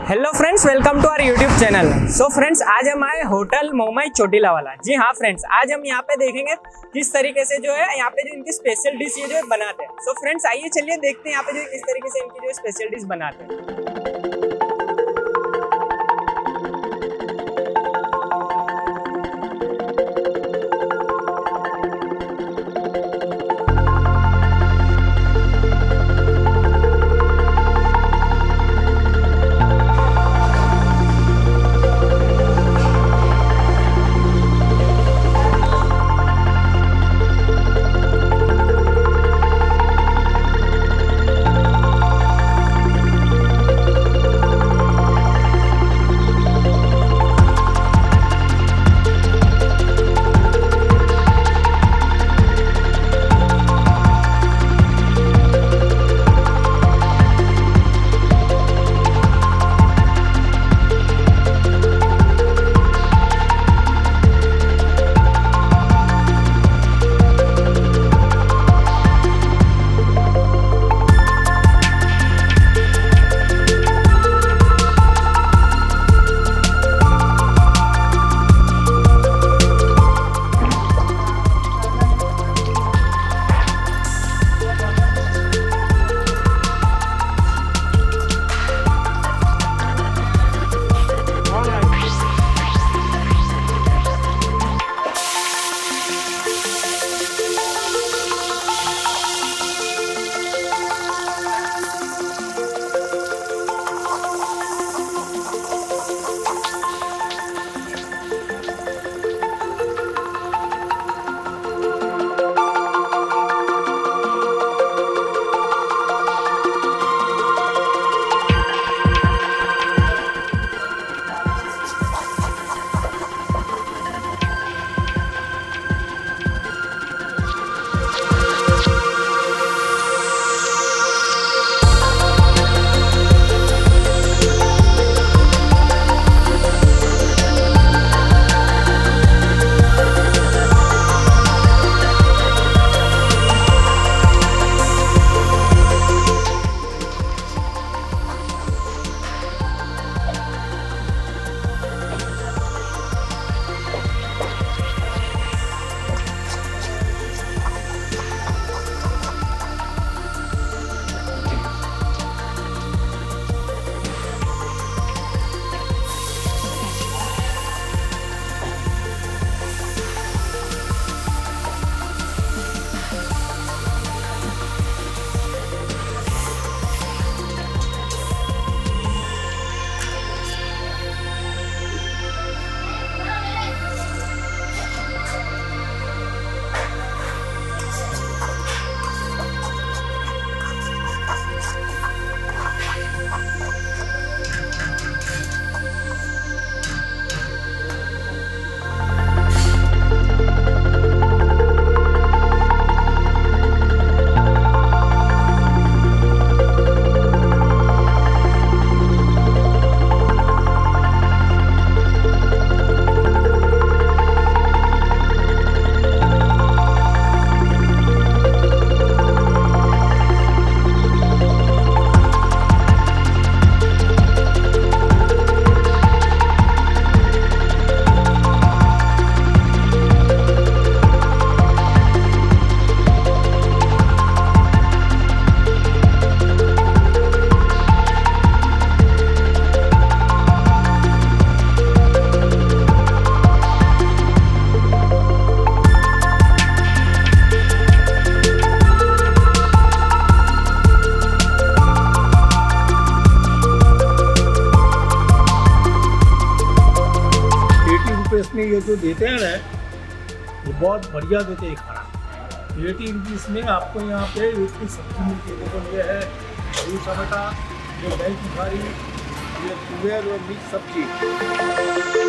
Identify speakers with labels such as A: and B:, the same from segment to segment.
A: Hello friends, welcome to our YouTube channel. So friends, आज हम आए होटल मोमाई चोटिलावाला। जी हाँ फ्रेंड्स, आज हम यहाँ पे देखेंगे किस तरीके से जो है यहाँ पे जो इनकी स्पेशल डिश ये जो है बनाते हैं। सो फ्रेंड्स, आइए चलिए देखते हैं यहाँ पे जो किस तरीके से इनकी जो स्पेशल डिश बनाते हैं।
B: इसमें ये जो देते हैं ना, ये बहुत बढ़िया देते हैं खाना। 80 रुपीज़ में आपको यहाँ पे एक की सब्जी मिलती है। देखो, ये है हरी टमाटा, ये दही बुखारी, ये तुअर और मिक्स सब्जी।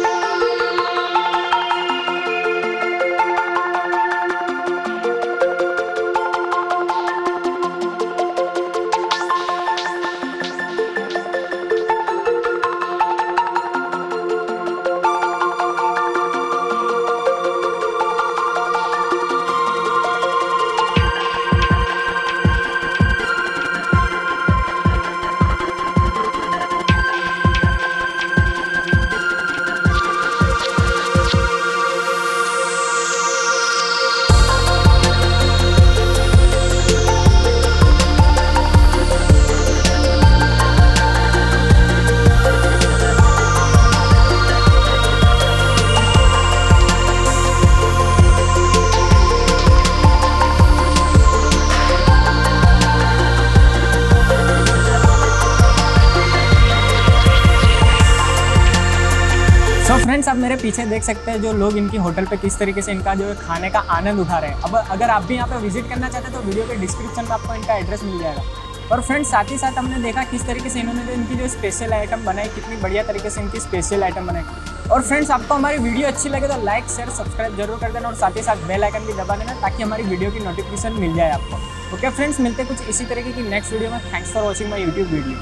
A: सो फ्रेंड्स, आप मेरे पीछे देख सकते हैं जो लोग इनकी होटल पे किस तरीके से इनका जो है खाने का आनंद उठा रहे हैं। अब अगर आप भी यहाँ पे विजिट करना चाहते हैं तो वीडियो के डिस्क्रिप्शन में आपको इनका एड्रेस मिल जाएगा। और फ्रेंड्स, साथ ही साथ हमने देखा किस तरीके से इन्होंने जो इनकी जो स्पेशल आइटम बनाई, कितनी बढ़िया तरीके से इनकी स्पेशल आइटम बनाई। और फ्रेंड्स, आपको हमारी वीडियो अच्छी लगे तो लाइक शेयर सब्सक्राइब जरूर कर देना और साथ ही साथ बेल आइकन भी दबा देना ताकि हमारी वीडियो की नोटिफिकेशन मिल जाए आपको। ओके फ्रेंड्स, मिलते हैं कुछ इसी तरीके की नेक्स्ट वीडियो में। Thanks for watching my YouTube video.